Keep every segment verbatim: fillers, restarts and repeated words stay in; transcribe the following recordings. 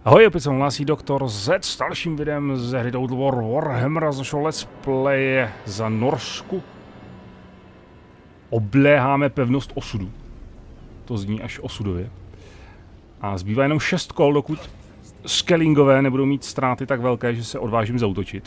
Ahoj, opět se hlásí doktor Z s dalším videem ze hry Total War Warhammer z našeho let's playe za Norsku. Obléháme pevnost osudu. To zní až osudově. A zbývá jenom šest kol, dokud Skellingové nebudou mít ztráty tak velké, že se odvážím zaútočit.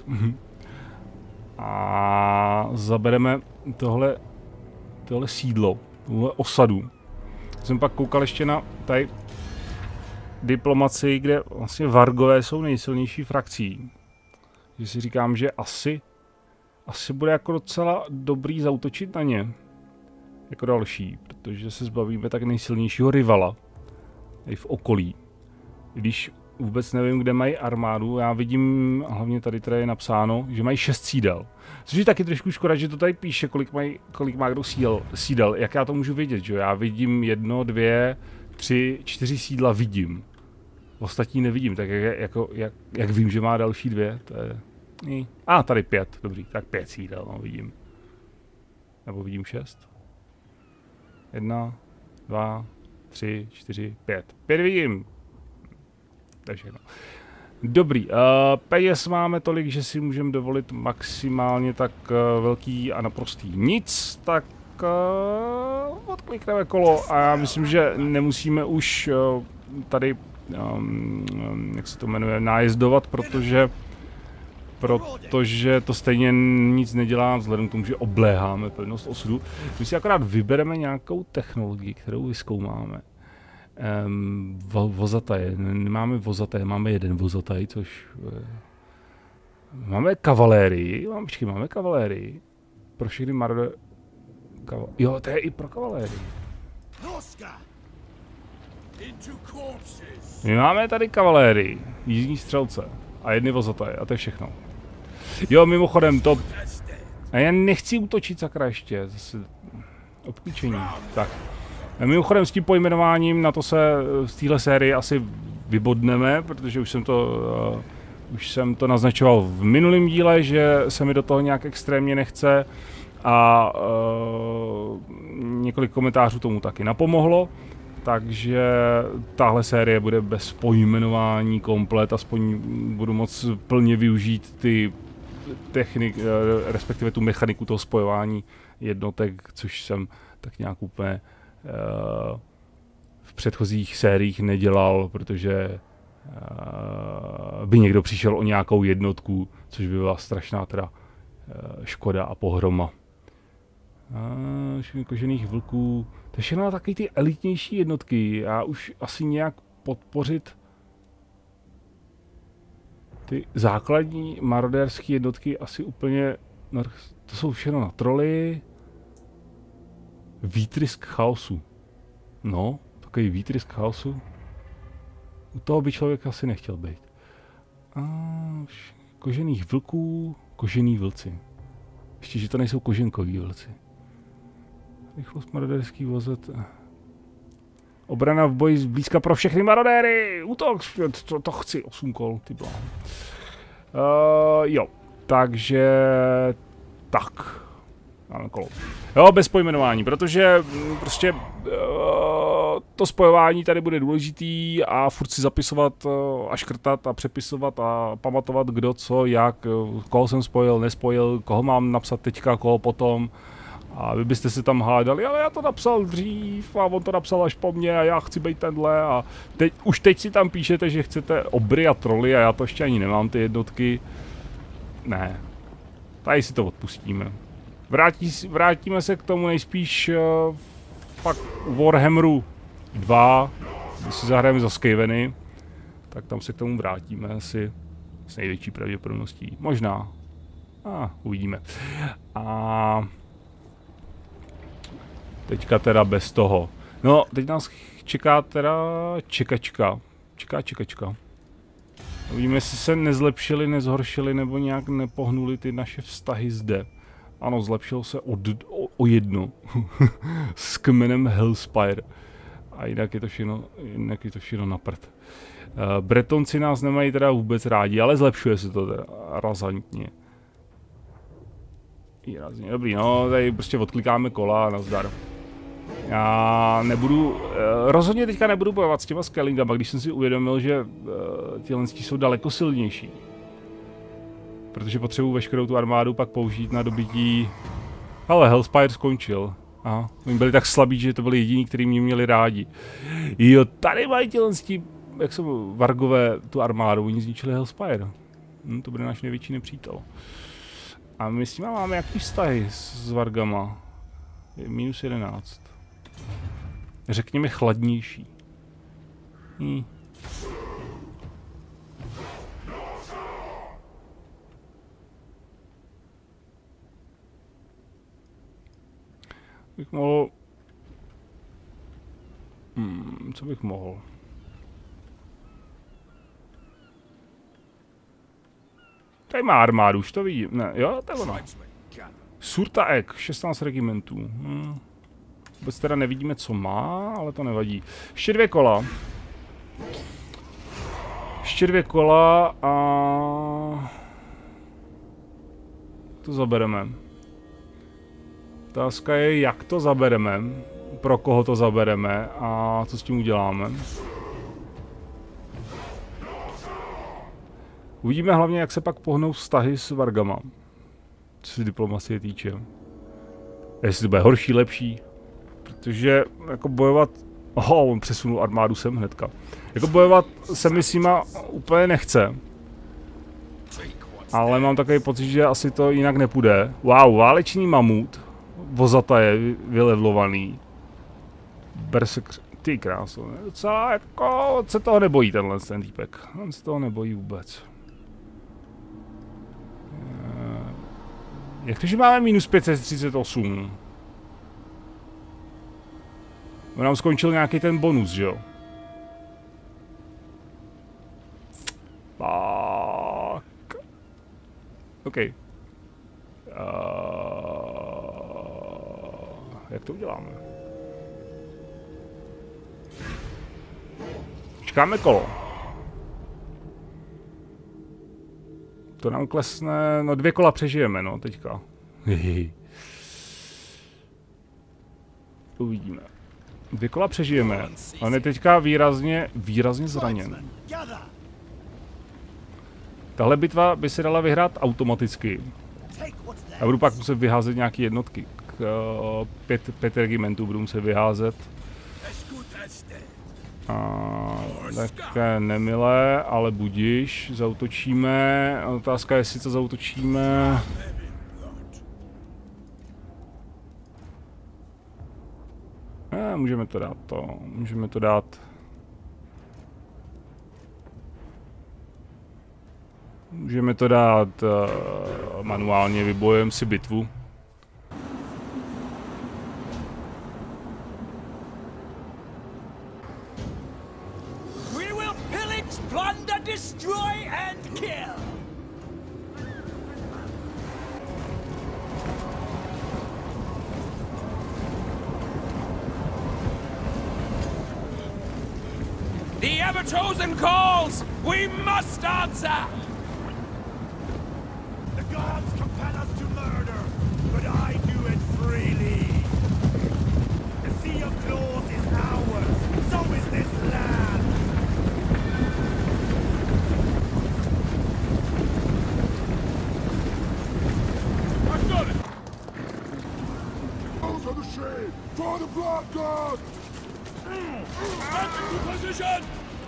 A zabereme tohle, tohle sídlo, tohle osadu. Jsem pak koukal ještě na tady diplomaci, kde vlastně Vargové jsou nejsilnější frakcí. Že si říkám, že asi, asi bude jako docela dobrý zaútočit na ně. Jako další, protože se zbavíme tak nejsilnějšího rivala. I v okolí. Když vůbec nevím, kde mají armádu, já vidím, hlavně tady tady je napsáno, že mají šest sídel. Což je taky trošku škoda, že to tady píše, kolik, mají, kolik má kdo sídel, sídel. Jak já to můžu vědět, že já vidím jedno, dvě, tři, čtyři sídla vidím. Ostatní nevidím, tak jak, jako, jak, jak vím, že má další dvě, to je... A, ah, tady pět, dobrý, tak pět sídel, no, vidím. Nebo vidím šest. Jedna, dva, tři, čtyři, pět. Pět vidím. To je všechno. Dobrý, uh, peněz máme tolik, že si můžeme dovolit maximálně tak uh, velký a naprostý nic, tak uh, odklikneme kolo a já myslím, že nemusíme už uh, tady, um, um, jak se to jmenuje, nájezdovat, protože protože to stejně nic nedělá vzhledem k tomu, že obléháme pevnost osudu. My si akorát vybereme nějakou technologii, kterou vyzkoumáme. Um, vo, vozataje, nemáme vozataje, máme jeden vozataj, což... Uh, máme kavalérii, mám, počkej, máme kavalérii. Pro všechny marode... Kaval, jo, to je i pro kavalérii. My máme tady kavalérii, jízdní střelce a jedny vozataje a to je všechno. Jo, mimochodem, to... A já nechci útočit sakra ještě, zase... Obklíčení, tak. A mimochodem s tím pojmenováním na to se z téhle série asi vybodneme, protože už jsem to... Uh, už jsem to naznačoval v minulém díle, že se mi do toho nějak extrémně nechce a uh, několik komentářů tomu taky napomohlo. Takže tahle série bude bez pojmenování komplet, aspoň budu moct plně využít ty technik, respektive tu mechaniku toho spojování jednotek, což jsem tak nějak úplně uh, v předchozích sériích nedělal, protože uh, by někdo přišel o nějakou jednotku, což by byla strašná teda uh, škoda a pohroma. Uh, kožených vlků, to je všechno taky ty elitnější jednotky, já už asi nějak podpořit ty základní marodérské jednotky asi úplně, no, to jsou všechno na troly. Výtrysk chaosu. No, takový výtrysk chaosu. U toho by člověk asi nechtěl být. A, kožených vlků, kožený vlci. Ještě, že to nejsou koženkoví vlci. Rychlost marodérský vozet. Obrana v boji zblízka pro všechny marodéry. Útok, to, to chci, osm kol, ty bláho. Uh, jo, takže tak. Máme kolo. Jo, bez pojmenování, protože prostě uh, to spojování tady bude důležitý a furt si zapisovat uh, a škrtat a přepisovat a pamatovat kdo, co, jak, uh, koho jsem spojil, nespojil, koho mám napsat teďka, koho potom. A vy byste se tam hádali, ale já to napsal dřív a on to napsal až po mně a já chci být tenhle a teď, už teď si tam píšete, že chcete obry a troly a já to ještě ani nemám ty jednotky. Ne, tady si to odpustíme. Vrátí, vrátíme se k tomu nejspíš uh, pak Warhammeru dva, když si zahrajeme za Skaveny, tak tam se k tomu vrátíme asi s největší pravděpodobností. Možná. A uvidíme. A teďka teda bez toho. No, teď nás čeká teda čekačka. Čeká čekačka. Uvidíme, jestli se nezlepšili, nezhoršili nebo nějak nepohnuli ty naše vztahy zde. Ano, zlepšil se o, o, o jedno. S kmenem Hellspire. A jinak je to všechno, jinak je to všechno na prd. Uh, Bretonci nás nemají teda vůbec rádi, ale zlepšuje se to teda razantně. Výrazně, dobrý, no, tady prostě odklikáme kola a nazdar. Já nebudu, rozhodně teďka nebudu bojovat s těma scalingama, když jsem si uvědomil, že tyhle jsou daleko silnější. Protože potřebuji veškerou tu armádu pak použít na dobytí. Ale Hellspire skončil. Aha, oni byli tak slabí, že to byli jediní, kteří mě měli rádi. Jo, tady mají těhle, jak jsou Vargové, tu armádu, oni zničili Hellspire. Hm, to bude náš největší nepřítel. A my s nimi máme jaký vztahy s Vargama? Je minus jedenáct. Řekněme chladnější. Hm. Bych mohl... Hmm, co bych mohl? Tady má armádu, už to vidím. Ne, jo, to je ono. Surta Ek, šestnáct regimentů. Hmm. Vůbec teda nevidíme, co má, ale to nevadí. Ještě dvě kola. Ještě dvě kola a... To zabereme. Otázka je, jak to zabereme, pro koho to zabereme a co s tím uděláme. Uvidíme hlavně, jak se pak pohnou vztahy s Vargama, co se diplomacie týče. Jestli to bude horší, lepší, protože jako bojovat... Oho, on přesunul armádu sem hnedka. Jako bojovat se mi s nima úplně nechce. Ale mám takový pocit, že asi to jinak nepůjde. Wow, válečný mamut. Vozata je vylevlovaný. Berserk, ty kráso, docela jako, se toho nebojí tenhle ten týpek. On se toho nebojí vůbec. Jak to, že máme minus pět set třicet osm? On nám skončil nějaký ten bonus, že jo? Tak. OK. Uh, jak to uděláme? Čekáme kolo. To nám klesne, no dvě kola přežijeme, no teďka. Uvidíme. Dvě kola přežijeme, on je teďka výrazně, výrazně zraněn. Tahle bitva by se dala vyhrát automaticky. Já budu pak muset vyházet nějaké jednotky. K, uh, pět, pět regimentů budu muset vyházet. A, také nemilé, ale budiš, zautočíme. Otázka je, jestli to zautočíme. Ne, můžeme to dát to, můžeme to dát. Můžeme to dát uh, manuálně, vybojujeme si bitvu. The ever-chosen calls! We must answer! The gods compel us to murder, but I do it freely. The Sea of Claws is ours, so is this land! I've got it! Those are the shade! Draw the blood god! Back into position!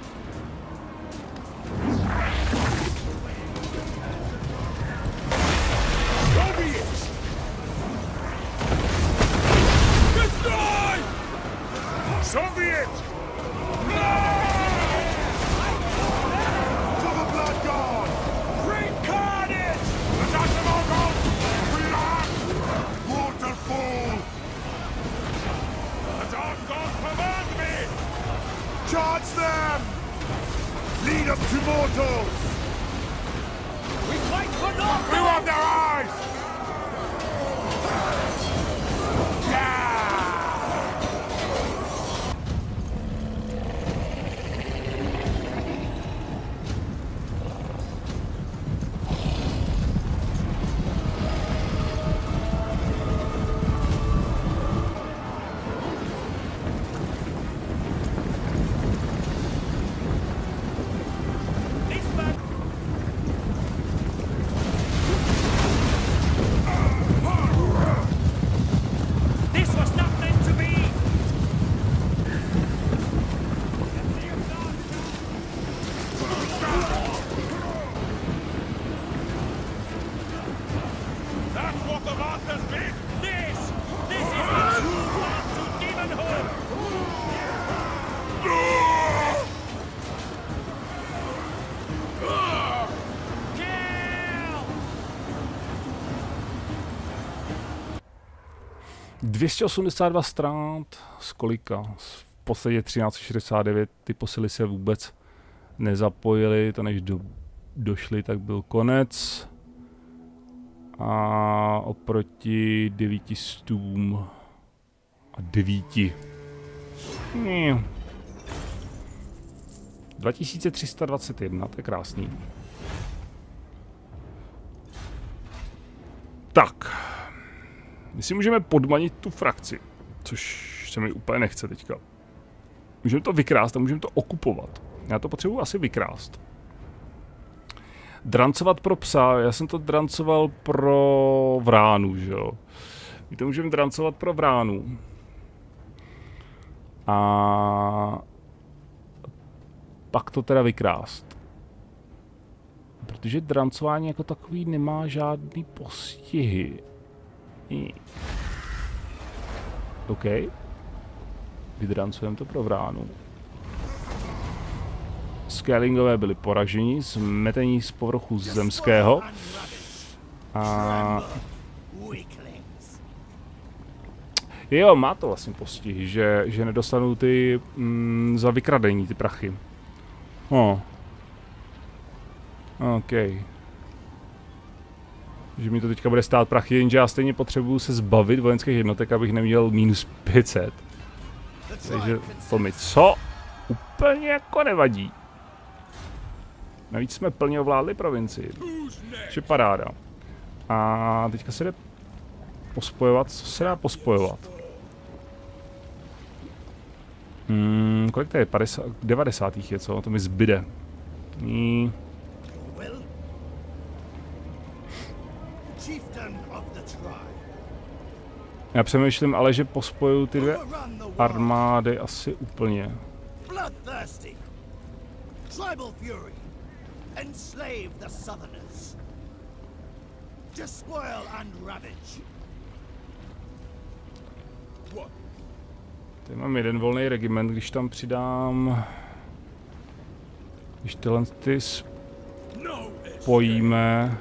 So be it! Destroy! So be it! To the blood god! Bring carnage! Attack them all, god! Relax! Mortal fall! The dark god command me! Charge them! Lead us to mortals! We fight for North! We want their eyes! Yeah! dvě stě osmdesát dva ztrát z kolika? V podstatě třináct set šedesát devět, ty posily se vůbec nezapojily, to než do, došly, tak byl konec. A oproti devíti stům a devíti. Hmm. dva tisíce tři sta dvacet jedna, to je krásný. Tak. My si můžeme podmanit tu frakci, což se mi úplně nechce teďka. Můžeme to vykrást a můžeme to okupovat. Já to potřebuji asi vykrást. Drancovat pro psa, já jsem to drancoval pro vránu, že jo. My to můžeme drancovat pro vránu. A pak to teda vykrást. Protože drancování jako takový nemá žádný postihy. I. OK. Vydrancujeme to pro vránu. Scalingové byli poraženi, zmetení z povrchu zemského. A... Jo, má to vlastně postihy, že, že nedostanu ty mm, za vykradení, ty prachy. Oh. OK. Že mi to teďka bude stát prachy, jenže já stejně potřebuju se zbavit vojenských jednotek, abych neměl minus pět set. Takže to mi co úplně jako nevadí. Navíc jsme plně ovládli provincii. Je paráda. A teďka se jde pospojovat. Co se dá pospojovat? Hmm, kolik to je? padesát, devadesát je, co? To mi zbyde. Hmm. Já přemýšlím ale, že pospojuju ty dvě armády asi úplně. Tady mám jeden volný regiment, když tam přidám... Když tyhle ty spojíme...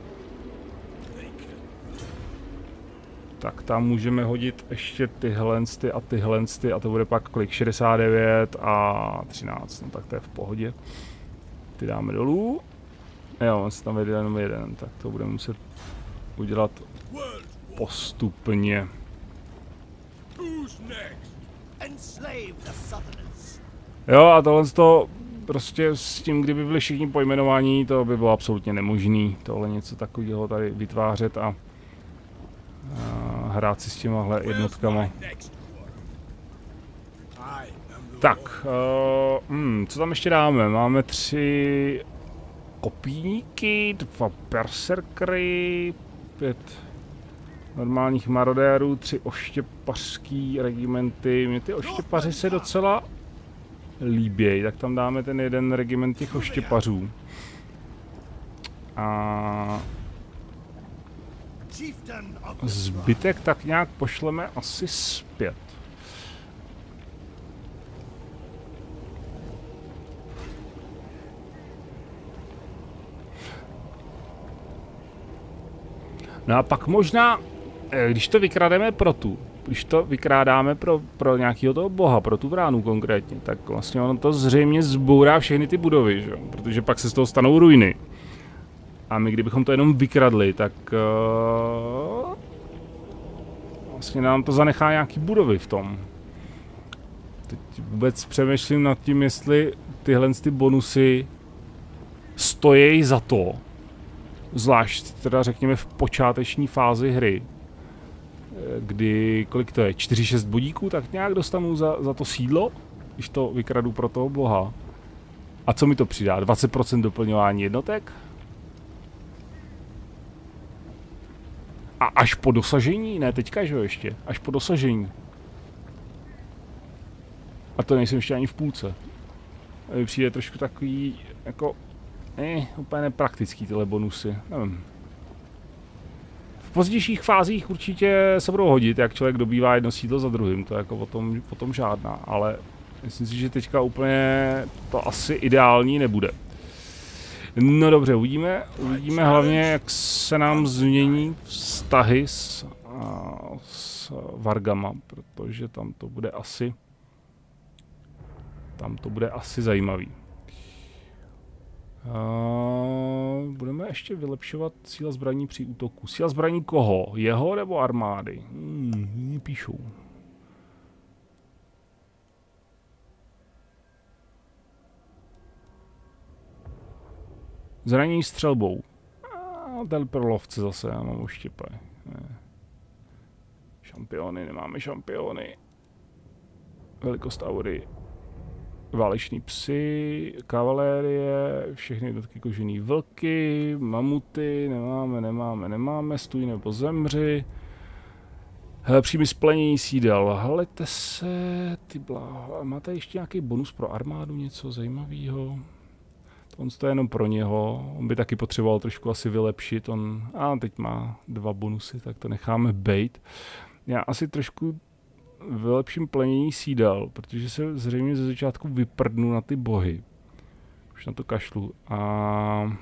Tak tam můžeme hodit ještě tyhle a tyhle a to bude pak kolik? šedesát devět a třináct, no tak to je v pohodě. Ty dáme dolů. Jo, on se tam vede jenom jeden, tak to budeme muset udělat postupně. Jo, a tohle to prostě s tím, kdyby byli všichni pojmenování, to by bylo absolutně nemožné. Tohle něco takového tady vytvářet a, a hrát si s těmahle jednotkama. Tak, uh, hmm, co tam ještě dáme? Máme tři kopíníky, dva berserkery, pět normálních marodérů, tři oštěpařský regimenty. Mě ty oštěpaři se docela líbějí, tak tam dáme ten jeden regiment těch oštěpařů. A zbytek tak nějak pošleme asi zpět. No a pak možná, když to vykrademe pro tu, když to vykrádáme pro, pro nějakého toho boha, pro tu vránu konkrétně, tak vlastně ono to zřejmě zbourá všechny ty budovy, že? Protože pak se z toho stanou ruiny. A my kdybychom to jenom vykradli, tak uh, vlastně nám to zanechá nějaký budovy v tom. Teď vůbec přemýšlím nad tím, jestli tyhle ty bonusy stojí za to. Zvlášť teda řekněme v počáteční fázi hry, kdy, kolik to je, čtyři šest bodíků, tak nějak dostanu za, za to sídlo, když to vykradu pro toho boha. A co mi to přidá? dvacet procent doplňování jednotek? A až po dosažení? Ne, teďka, že jo, ještě. Až po dosažení. A to nejsem ještě ani v půlce. A mi přijde trošku takový, jako... Ne, úplně nepraktický tyhle bonusy, nevím. V pozdějších fázích určitě se budou hodit, jak člověk dobývá jedno sídlo za druhým, to je jako o tom, o tom žádná, ale myslím si, že teďka úplně to asi ideální nebude. No dobře, uvidíme, uvidíme hlavně, jak se nám změní vztahy s, s vargama, protože tam to bude asi tam to bude asi zajímavý. Uh, budeme ještě vylepšovat síla zbraní při útoku. Síla zbraní koho? Jeho nebo armády? Hmm, píšou. Zranění střelbou. A telperlovce zase, já mám oštěpe. Ne. Šampiony, nemáme šampiony. Velikost aury. Váleční psy, kavalérie, všechny jednotky kožený vlky, mamuty, nemáme, nemáme, nemáme, stůj nebo zemři. Hele, příjmy splnění sídel, halete se, ty bláho, máte ještě nějaký bonus pro armádu, něco zajímavého? On to je jenom pro něho, on by taky potřeboval trošku asi vylepšit, on, a teď má dva bonusy, tak to necháme bejt. Já asi trošku vylepším plenění sídel, protože se zřejmě ze začátku vyprdnu na ty bohy. Už na to kašlu. A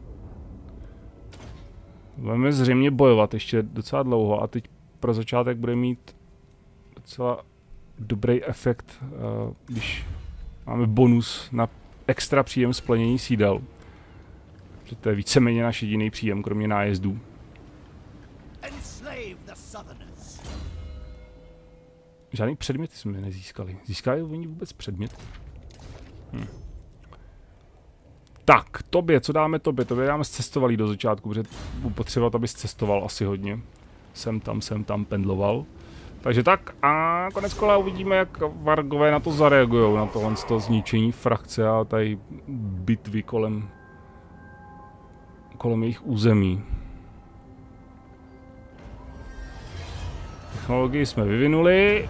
budeme zřejmě bojovat ještě docela dlouho a teď pro začátek bude mít docela dobrý efekt, když máme bonus na extra příjem z plenění sídel. Protože to je víceméně náš jediný příjem, kromě nájezdů. Žádný předměty jsme nezískali. Získali oni vůbec předmět? Hm. Tak, tobě, co dáme tobě? Tobě dáme zcestovalý do začátku, protože budu potřebovat, abys cestoval asi hodně. Jsem tam, jsem tam pendloval. Takže tak a konec kola uvidíme, jak vargové na to zareagují, na tohle to zničení frakce a tady bitvy kolem, kolem jejich území. Technologii jsme vyvinuli.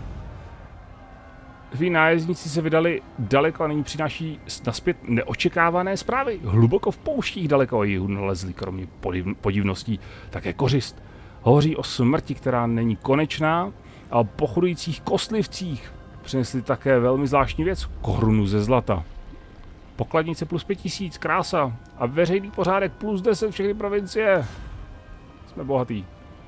Tví nájezdníci se vydali daleko a nyní přináší naspět neočekávané zprávy. Hluboko v pouštích daleko od jihu nalezli kromě podivností také kořist. Hovoří o smrti, která není konečná, a o pochodujících kostlivcích. Přinesli také velmi zvláštní věc, korunu ze zlata. Pokladnice plus pět tisíc, krása. A veřejný pořádek plus deset všechny provincie. Jsme bohatý.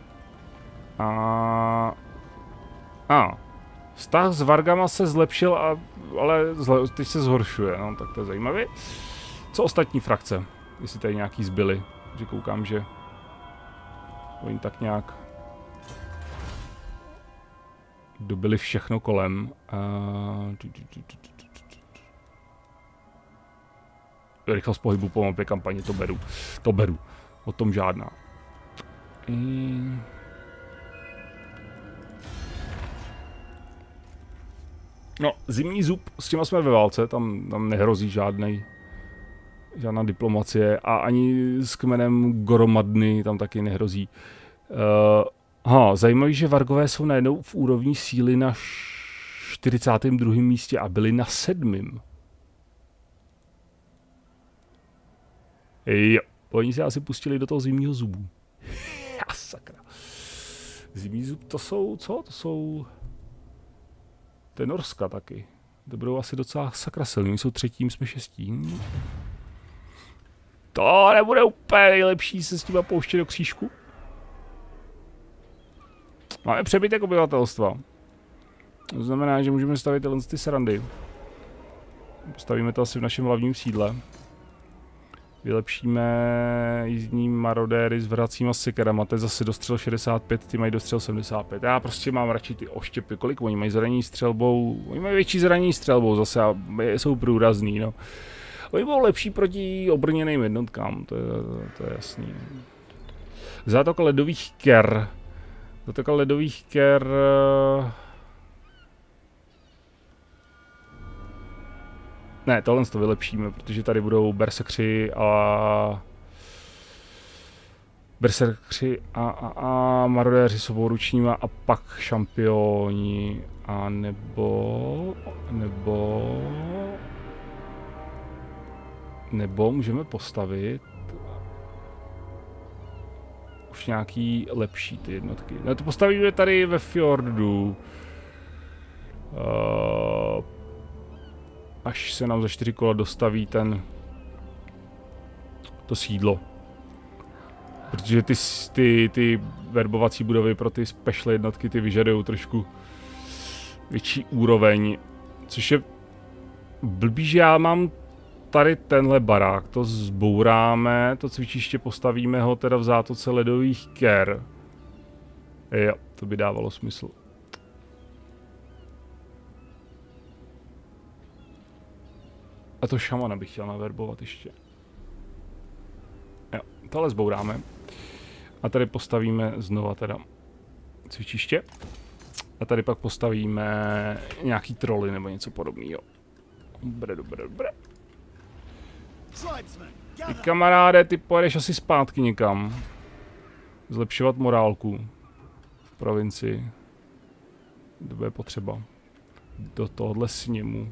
A... A... Vztah s vargama se zlepšil, a, ale zle, teď se zhoršuje, no, tak to je zajímavé. Co ostatní frakce? Jestli tady nějaký zbyly, že koukám, že oni tak nějak dobili všechno kolem. A... Rychlost pohybu po mapě kampaně, to beru, to beru, o tom žádná. I... No, zimní zub, s těma jsme ve válce, tam, tam nehrozí žádnej, žádná diplomacie a ani s kmenem Goromadny tam taky nehrozí. Uh, ha, zajímavé, že vargové jsou najednou v úrovni síly na čtyřicátém druhém místě a byli na sedmém. Jo, oni se asi pustili do toho zimního zubu. Ja, sakra. Zimní zub, to jsou, co? To jsou... To je Norska taky. To budou asi docela sakra silný. Oni jsou třetím, jsme šestí. To nebude úplně nejlepší se s tím pouštět do křížku. Máme přebytek obyvatelstva. To znamená, že můžeme stavit tyhle ty srandy. Stavíme to asi v našem hlavním sídle. Vylepšíme jízdní marodéry s vracíma sikerama, to je zase dostřel šedesát pět, ty mají dostřel sedmdesát pět. Já prostě mám radši ty oštěpy, kolik oni mají zranění střelbou, oni mají větší zranění střelbou zase a jsou průrazný, no. Oni budou lepší proti obrněným jednotkám, to je, to je jasný. Zátok ledových ker. Zátok ledových ker... Ne, tohle to vylepšíme, protože tady budou berserkři a... Berserkři a, a, a marodéři s obouručníma a pak šampioni a nebo... Nebo... Nebo můžeme postavit... Už nějaký lepší ty jednotky. No to postavíme tady ve fjordu. Uh, až se nám za čtyři kola dostaví ten to sídlo. Protože ty, ty, ty verbovací budovy pro ty special jednotky ty vyžadují trošku větší úroveň. Což je blbý, že já mám tady tenhle barák. To zbouráme, to cvičiště postavíme ho teda v zátoce ledových ker. Jo, to by dávalo smysl. A to šamana bych chtěl naverbovat ještě. Jo, tohle zbouráme. A tady postavíme znova teda cvičiště. A tady pak postavíme nějaký troly nebo něco podobného. Dobré, dobré, dobré. Ty kamaráde, ty pojedeš asi zpátky někam. Zlepšovat morálku v provincii. To bude potřeba. Do tohohle sněmu.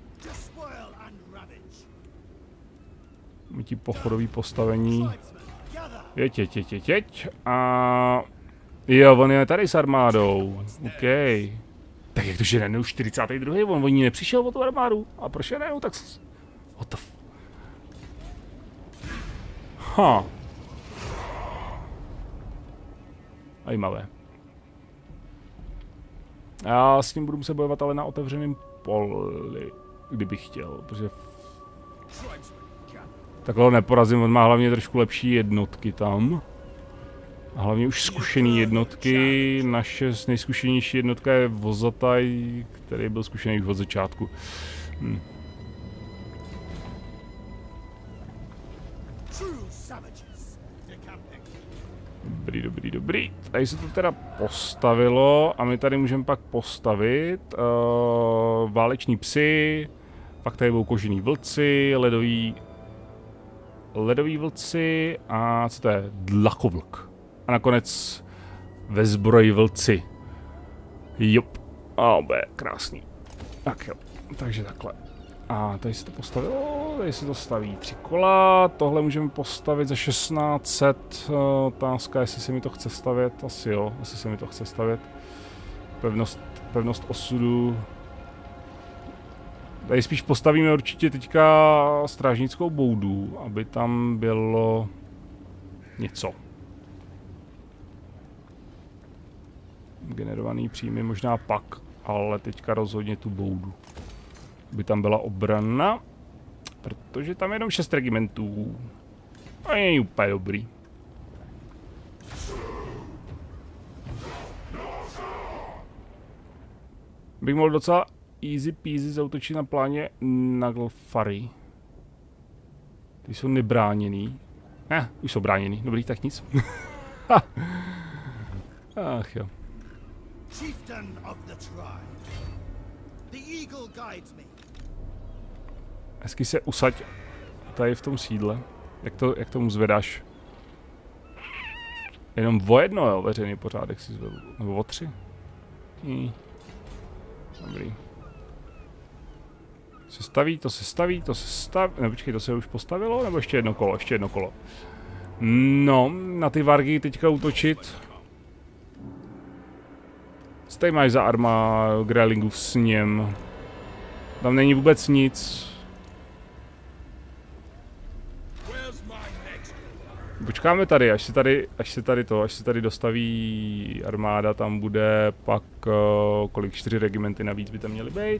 Ti pochodový postavení. Jeď, jeď, jeď, jeď, jeď. A... Jo, on je tady s armádou. OK. Tak jak to, že nenou čtyřicátý druhý On o ní nepřišel o tu armádu. A proč je nenou, tak... What the f... Ha. Zajímavé. Já s tím budu muset bojovat ale na otevřeném poli. Kdybych chtěl, protože... Takhle ho neporazím, on má hlavně trošku lepší jednotky tam. A hlavně už zkušený jednotky. Naše nejzkušenější jednotka je Vozataj, který byl zkušený už od začátku. Hm. Dobrý, dobrý, dobrý. Tady se to teda postavilo a my tady můžeme pak postavit uh, váleční psy, pak tady budou kožený vlci, ledový, ledový vlci a co to je? Dlakovlk. A nakonec ve zbroji vlci. Jop. A bude krásný. Tak jo, takže takhle. A tady se to postavilo, tady se to staví tři kola, tohle můžeme postavit za šestnáct set, otázka, jestli se mi to chce stavět, asi jo, asi se mi to chce stavět. Pevnost, pevnost osudu. Tady spíš postavíme určitě teďka strážnickou boudu, aby tam bylo něco. Generovaný příjmy možná pak, ale teďka rozhodně tu boudu. By tam byla obrana, protože tam je jenom šest regimentů. A je úplně dobrý. Bych mohl docela easy peasy zautočit na pláně Naglfari. Ty jsou nebráněný. Eh, už jsou bráněný, dobrý, tak nic. Ach jo. Hezky se usaď tady v tom sídle. Jak to, jak tomu zvedáš? Jenom o jedno, jo, veřejný pořádek si zvedu. Nebo o tři? Hm. Dobrý. Se staví, to se staví, to se staví. Ne, počkej, to se už postavilo? Nebo ještě jedno kolo, ještě jedno kolo. No, na ty vargy teďka útočit. Co tady máš za arma Grelingův sněm? Tam není vůbec nic. Počkáme tady, až se tady, až se tady to, až se tady dostaví armáda, tam bude pak uh, kolik, čtyři regimenty navíc by tam měly být.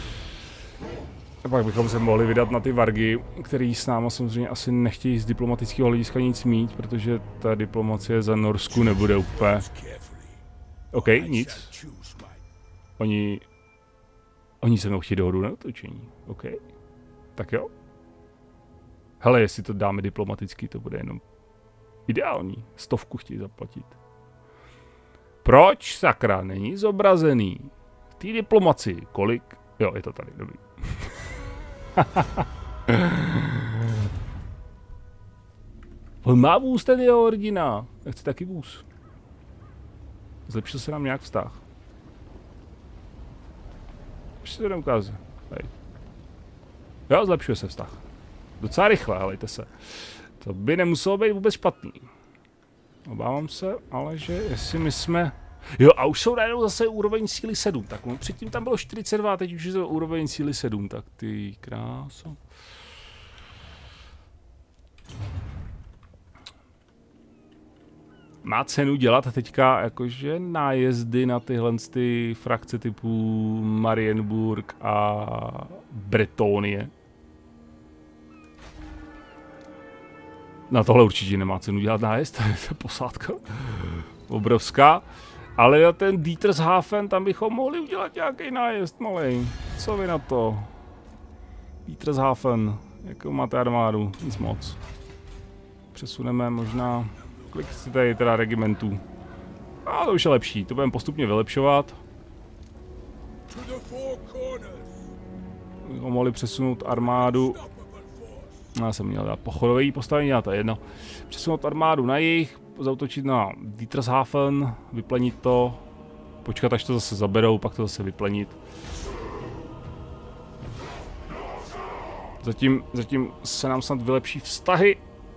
A pak bychom se mohli vydat na ty vargy, který s náma samozřejmě asi nechtějí z diplomatického hlediska nic mít, protože ta diplomacie za Norsku nebude úplně... OK, nic. Oni... Oni se mnou chtějí dohodu na otočení. OK. Tak jo. Hele, jestli to dáme diplomaticky, to bude jenom ideální. Stovku chtějí zaplatit. Proč, sakra, není zobrazený? V té diplomaci, kolik? Jo, je to tady, dobrý. On má vůz ten jeho hrdina. Já chci taky vůz. Zlepšil se nám nějak vztah. Už si to neukázat. Tady. Jo, zlepšuje se vztah. Docela rychle, helejte se. To by nemuselo být vůbec špatný. Obávám se, ale že jestli my jsme... Jo, a už jsou najednou zase úroveň síly sedm. Tak předtím tam bylo čtyřicet dva, teď už je to úroveň síly sedm. Tak ty kráso. má cenu dělat teďka jakože nájezdy na tyhle ty frakce typu Marienburg a Bretonie. Na tohle určitě nemá cenu dělat nájezd, to je posádka obrovská. Ale na ten Dietershafen, tam bychom mohli udělat nějaký nájezd malej. Co vy na to? Dietershafen, jakou máte armádu? Nic moc. Přesuneme možná, kolik si tady teda regimentů. A to už je lepší, to budeme postupně vylepšovat. Bychom mohli přesunout armádu. Já jsem měl dát pochodové postavení, a to je jedno. Přesunout armádu na jih, zautočit na Dietershafen, vyplenit to, počkat až to zase zaberou, pak to zase vyplenit. Zatím, zatím se nám snad vylepší vztahy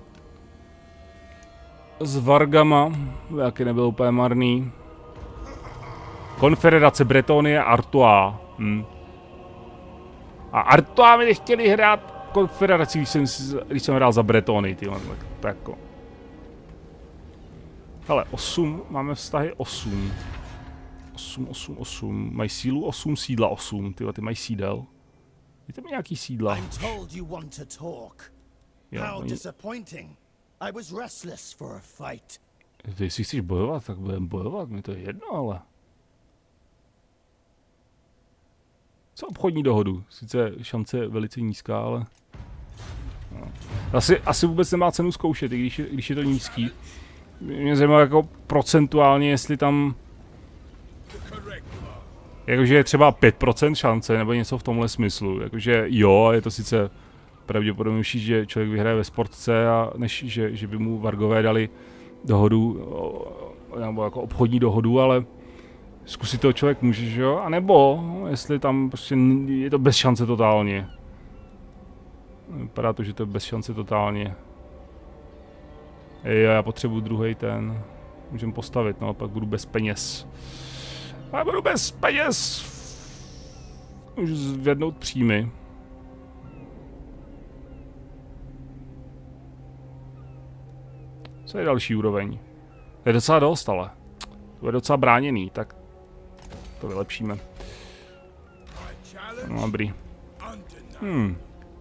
s Vargama, jaký nebyl úplně marný. Konfederace Bretonie a Artois. Hm. A Artois mi nechtěli hrát konfederaci, když jsem, když jsem hrál za Bretonii, tyhle, tak to jako. Hele, osm, máme vztahy osm. osm, osm, osm, mají sílu osm, sídla osm, tyhle, ty mají sídel. Víte mi nějaký sídla? Jo, oni... Ty, jestli chceš bojovat, tak budeme bojovat, mi to je jedno, ale... Co obchodní dohodu? Sice šance je velice nízká, ale... No. Asi, asi vůbec nemá cenu zkoušet, i když je, když je to nízký. Mě zajímá jako procentuálně, jestli tam... Jakože je třeba pět procent šance, nebo něco v tomhle smyslu. Jakože jo, je to sice pravděpodobnější, že člověk vyhraje ve sportce, a než že, že by mu Vargové dali dohodu, nebo jako obchodní dohodu, ale zkusit to člověk může, že jo? A nebo, jestli tam prostě je to bez šance totálně. Vypadá to, že to je bez šance totálně. Ej, já potřebuji druhý ten. Můžeme postavit, no, pak budu bez peněz. Já budu bez peněz. Můžu zvednout příjmy. Co je další úroveň? To je docela dost, ale. To je docela bráněný, tak to vylepšíme. No, dobrý. Hmm.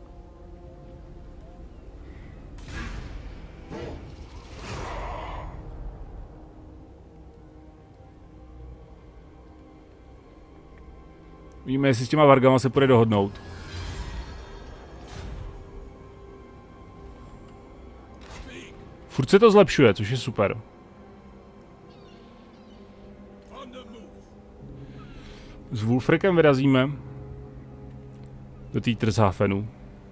Víme, jestli s těma Vargama se půjde dohodnout. Furt se to zlepšuje, což je super. S Wulfrikem vyrazíme do Dietershafenu.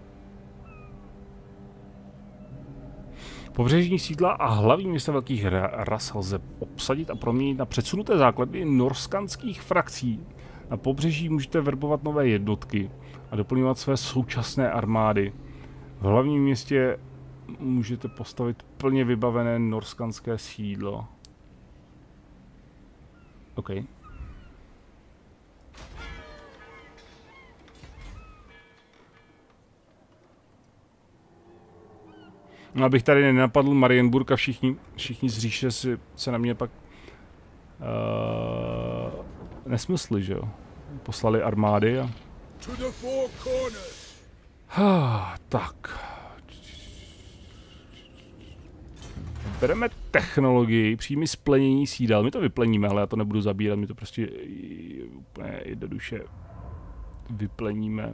Pobřežní sídla a hlavní města velkých ras lze obsadit a proměnit na předsunuté základny norskanských frakcí. Na pobřeží můžete verbovat nové jednotky a doplňovat své současné armády. V hlavním městě můžete postavit plně vybavené norskanské sídlo. OK. No, abych tady nenapadl Marienburg a všichni, všichni z říše si, se na mě pak uh, nesmysli, že jo? Poslali armády a... Ah, tak. Bereme technologii, přímý splenění sídel. My to vypleníme, ale já to nebudu zabírat, my to prostě úplně jednoduše vypleníme.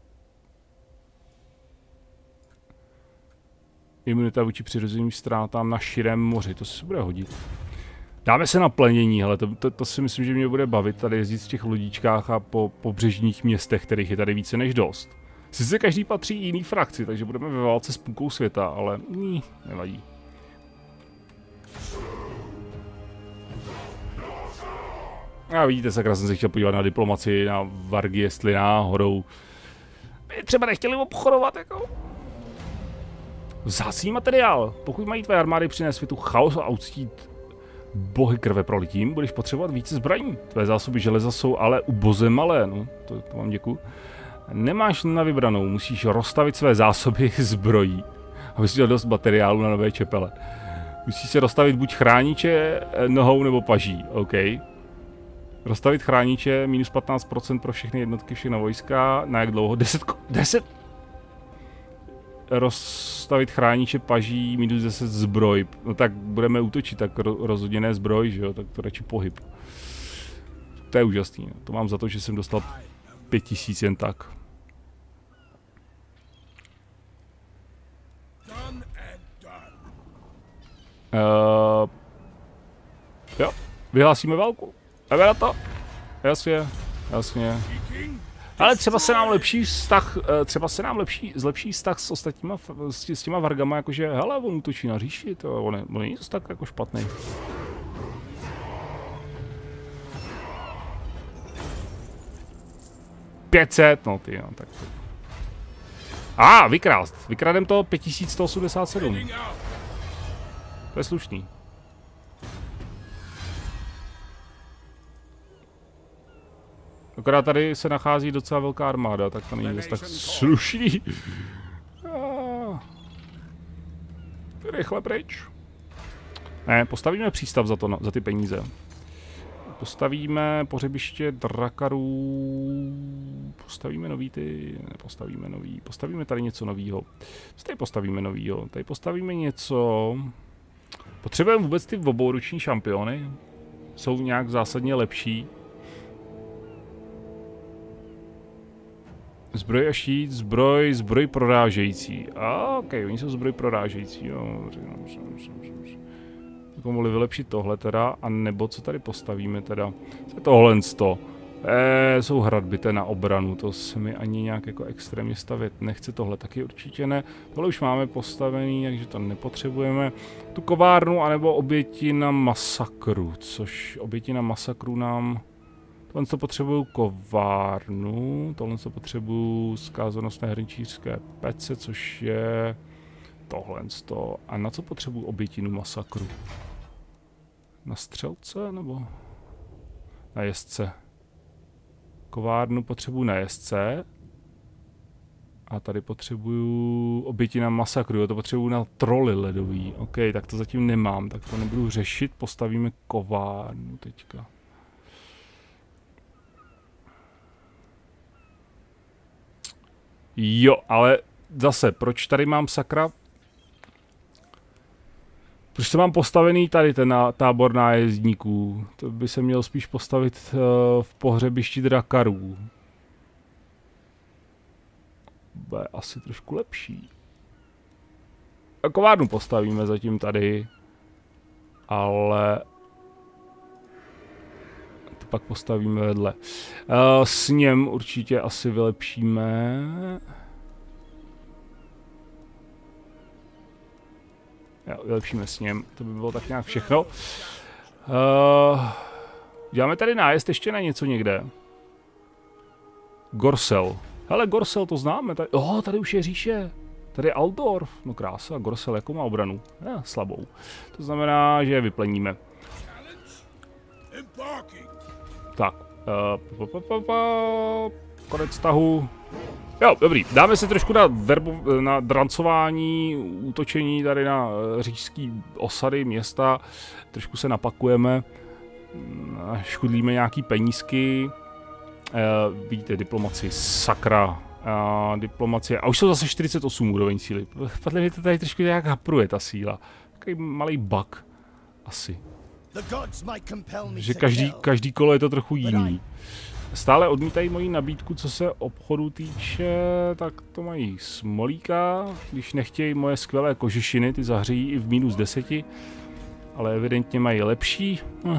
Imunita vůči přirozeným ztrátám na širém moři, to se bude hodit. Dáme se na plenění, hele, to, to, to si myslím, že mě bude bavit tady jezdit v těch lodíčkách a po pobřežních městech, kterých je tady více než dost. Sice každý patří jiný frakci, takže budeme ve válce s půlkou světa, ale ní, nevadí. A vidíte, sakra, jsem se chtěl podívat na diplomaci, na Vargy, jestli náhodou by třeba nechtěli obchodovat, jako... Vzácný materiál. Pokud mají tvé armády přinést světu chaos a uctít bohy krve prolitím, budeš potřebovat více zbraní. Tvé zásoby železa jsou ale uboze malé, no, to, to vám děkuju. Nemáš na vybranou, musíš rozstavit své zásoby zbrojí, abys měl dost materiálu na nové čepele. Musí se rozstavit buď chrániče nohou nebo paží, OK. Rozstavit chrániče, minus patnáct procent pro všechny jednotky, všechna vojska, na jak dlouho? deset, deset? Rozstavit chrániče paží, minus deset zbroj. No tak budeme útočit, tak rozhodně ne zbroj, že jo, tak to radši pohyb. To je úžasný, to mám za to, že jsem dostal pět tisíc jen tak. Uh, jo, vyhlásíme válku. Jdeme na to. Jasně, jasně. Ale třeba se nám lepší vztah, třeba se nám lepší, zlepší vztah s ostatníma, s, s těma vargama, jakože, hele, on útočí na říši, to on, on není tak jako špatný. pět set, no ty, no, tak to. A, ah, vykrást, vykradem to pět tisíc sto osmdesát sedm. To je slušný. Akorát tady se nachází docela velká armáda, tak to není tak slušný. Rychle pryč. Ne, postavíme přístav za, to, za ty peníze. Postavíme pohřebiště drakarů. Postavíme nový ty... Nepostavíme nový. Postavíme tady něco novýho. Co tady postavíme novýho? Tady postavíme něco... Potřebujeme vůbec ty obouruční šampiony? Jsou nějak zásadně lepší? Zbroj a štít, zbroj, zbroj prorážející. A ok, oni jsou zbroj prorážející, jo. Bychom mohli vylepšit tohle teda, a nebo co tady postavíme teda. Co je tohle sto? Eh, jsou hradbité na obranu, to se mi ani nějak jako extrémně stavět nechce, tohle taky určitě ne. Tohle už máme postavený, takže to nepotřebujeme. Tu kovárnu, anebo oběti na masakru, což oběti na masakru nám... Tohle to potřebuju kovárnu, tohle to potřebuju zkázanost hrnčířské pece, což je tohle. A na co potřebuju obětinu masakru? Na střelce nebo na jezdce? Kovárnu potřebuju na jezdce. A tady potřebuju oběti na masakru, jo, to potřebuju na troly ledový. OK, tak to zatím nemám, tak to nebudu řešit, postavíme kovárnu teďka. Jo, ale zase, proč tady mám sakra? Proč to mám postavený tady ten tábor nájezdníků? To by se měl spíš postavit uh, v pohřebišti drakarů. Bude asi trošku lepší. A kovárnu postavíme zatím tady. Ale... To pak postavíme vedle. Uh, sněm určitě asi vylepšíme. Jo, vylepšíme sněm. To by bylo tak nějak všechno. Uh, děláme tady nájezd ještě na něco někde. Gorsel. Hele, Gorsel, to známe. Tady, oh, tady už je říše. Tady je Aldorf. No krása, Gorsel jako má obranu. Ja, slabou. To znamená, že je vypleníme. Tak. Uh, pa, pa, pa, pa, konec tahu. Jo, dobrý. Dáme si trošku na, verbo, na drancování, útočení tady na říšský osady, města. Trošku se napakujeme. Škudlíme nějaký penízky. Uh, vidíte, diplomaci, sakra. Uh, diplomacie. A už jsou zase čtyřicet osm úroveň síly. Podle mě to tady trošku nějak hapruje ta síla. Takový malý bug. Asi. Že každý, každý kolo je to trochu jiný. Stále odmítají moji nabídku, co se obchodu týče, tak to mají smolíka. Když nechtějí moje skvělé kožešiny, ty zahřejí i v minus deseti. Ale evidentně mají lepší. Hm.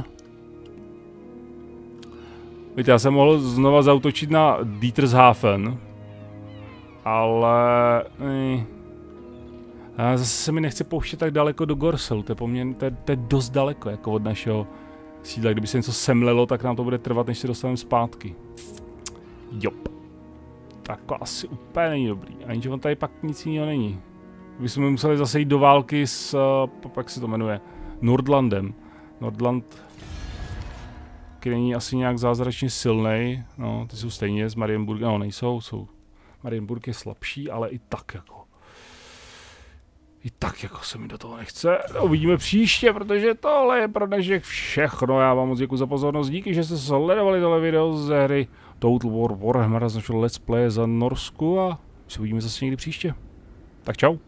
Víte, já jsem mohl znova zaútočit na Dietershafen. Ale... Eh. A zase se mi nechce pouštět tak daleko do Gorselu, to je po mně, to je, to je dost daleko jako od našeho sídla. Kdyby se něco semlelo, tak nám to bude trvat, než se dostaneme zpátky. Jop. Tak to asi úplně není dobrý. A ničeho tady pak nic jiného není. Bychom museli zase jít do války s, jak se to jmenuje, Nordlandem. Nordland, který není asi nějak zázračně silnej. No, ty jsou stejně z Marienburga, no nejsou, jsou. Marienburg je slabší, ale i tak jako. I tak jako se mi do toho nechce. Uvidíme příště, protože tohle je pro dnešek všechno. Já vám moc děkuji za pozornost. Díky, že jste sledovali tohle video ze hry Total War Warhammer z našeho Let's Play za Norsku a se uvidíme zase někdy příště. Tak čau.